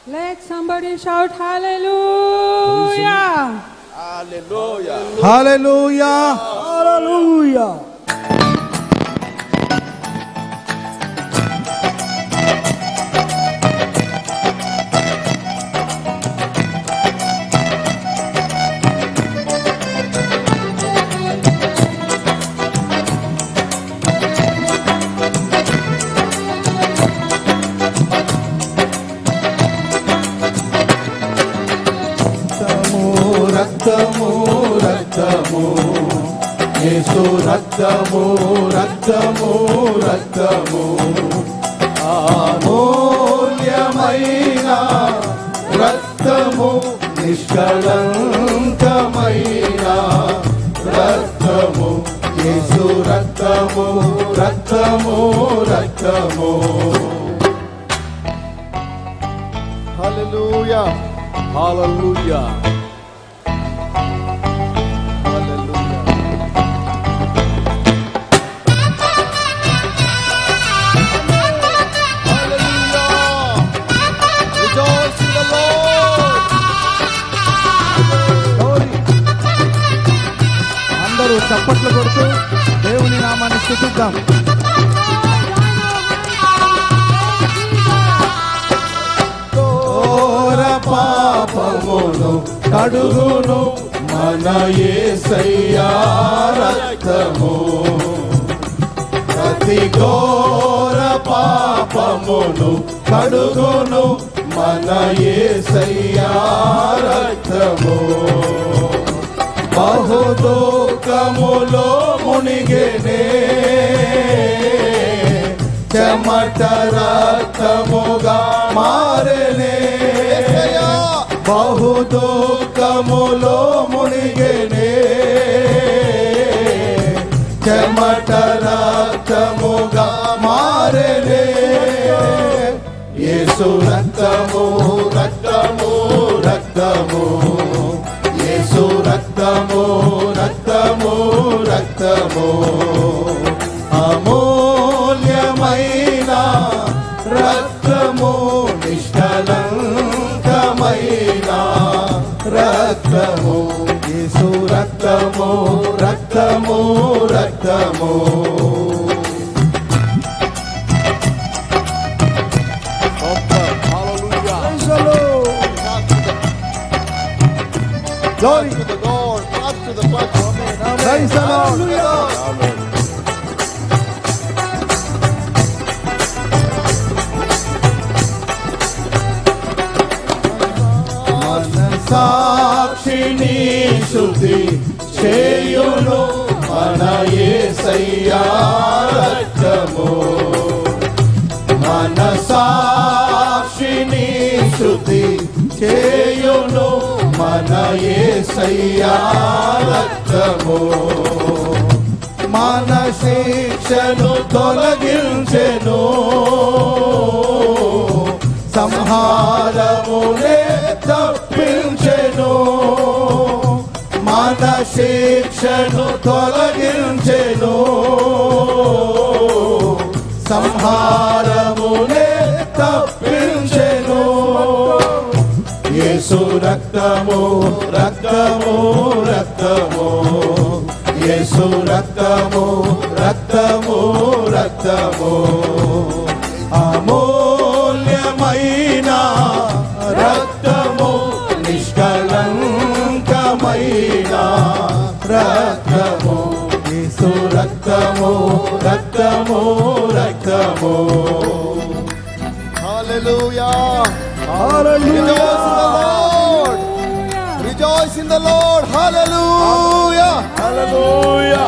Let somebody shout hallelujah. Hallelujah. Hallelujah. Hallelujah. రక్తము రక్తము యేసు రక్తము రక్తము రక్తము అమూల్యమైన రక్తము నిష్కళంకమైన రక్తము యేసు రక్తము రక్తము రక్తము. Hallelujah. Hallelujah. అందరూ చప్పట్లు కొడుతూ దేవుని నామాన్ని స్తుతిద్దాం. ఘోర పాపమును కడుగును మన యేసయ్యా రక్తము. ప్రతి ఘోర పాపమును కడుగును మన యేసయ్యా రక్తము. బహుదుఃఖములో మునిగెనే చెమట రక్తముగా మారెనే. బహుదుఃఖములో మునిగెనే చెమట రక్తముగా మారెనే. యేసు రక్తము రక్తము రక్తము యేసు రక్తము రక్తము రక్తము అమూల్యమైన రక్తము నిష్కళంకమైన రక్తము యేసు రక్తము రక్తము రక్తము. Glory to the Lord. Clap to the platform. Praise the Lord. Amen. మనసాక్షిని శుద్ధి చేయును మన యేసయ్యా రక్తము. మనసాక్షిని శుద్ధి చేయును మన యేసయ్యా రక్తము. మన శిక్షను తొలగించెను సంహారమునే తప్పించెను. మన శిక్షను తొలగించెను సంహారమునే తప్పించెను. యేసు రక్తము రక్తము రక్తము యేసు రక్తము రక్తము రక్తము అమూల్యమైన రక్తము నిష్కళంకమైన రక్తము యేసు రక్తము రక్తము రక్తము. Hallelujah. Hallelujah. Rejoice in the Lord. Hallelujah. Hallelujah.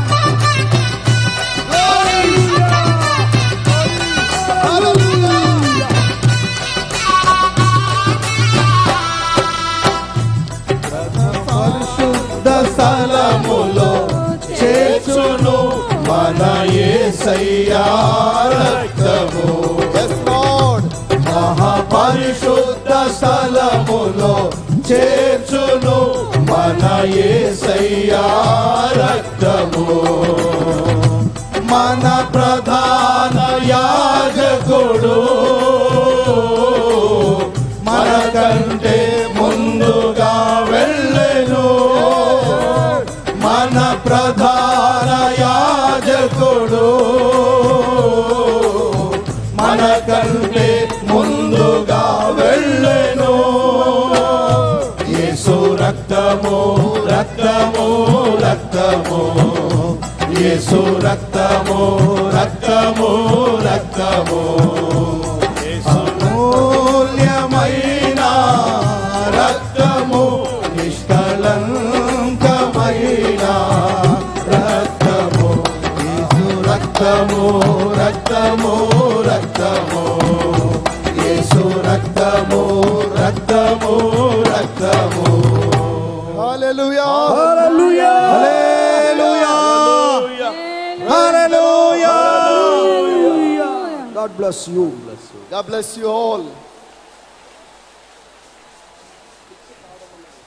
పరిశుద్ధ స్థలములో చేర్చును మన యేసయ్యా రక్తము. Yes, Lord. మహాపరిశుద్ధ స్థలములో చేర్చును మన యేసయ్యా రక్తము. మన ప్రధాన యాజకుడు కంటే ముందుగా వెళ్ళెను. యేసు రక్తము రక్తము రక్తము, యేసు రక్తము రక్తము రక్తము, అమూల్యమైన రక్తము, నిష్కళంకమైన రక్తము, యేసు రక్తము రక్తము రక్తము, యేసు రక్తము రక్తము రక్తము. Hallelujah. Hallelujah. Hallelujah hallelujah. God bless you. God bless you all.